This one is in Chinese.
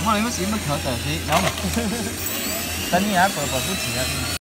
我你们是要调调些，然后等你还宝宝不起来。